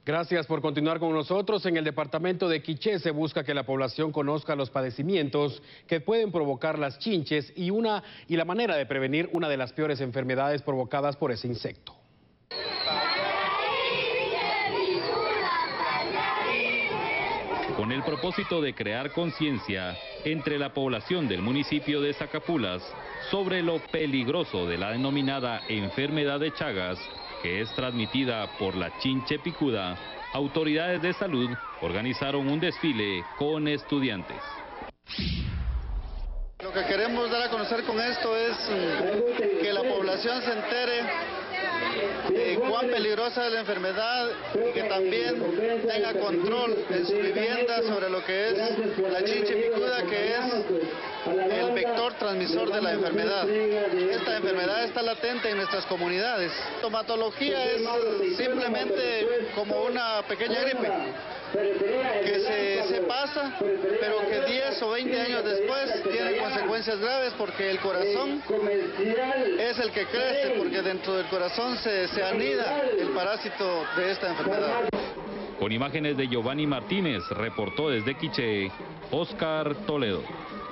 Gracias por continuar con nosotros. En el departamento de Quiché se busca que la población conozca los padecimientos que pueden provocar las chinches y la manera de prevenir una de las peores enfermedades provocadas por ese insecto. Con el propósito de crear conciencia entre la población del municipio de Zacapulas sobre lo peligroso de la denominada enfermedad de Chagas, que es transmitida por la chinche picuda, autoridades de salud organizaron un desfile con estudiantes. Lo que queremos dar a conocer con esto es que la población se entere cuán peligrosa es la enfermedad y que también tenga control en su vivienda sobre lo que es la chinche picuda, que es el vector transmisor de la enfermedad. Esta enfermedad está latente en nuestras comunidades. La sintomatología es simplemente como una pequeña gripe que se pasa, pero que 10 o 20 años después tiene consecuencias graves, porque el corazón es el que crece, porque dentro del corazón se anida el parásito de esta enfermedad. Con imágenes de Giovanni Martínez, reportó desde Quiché, Oscar Toledo.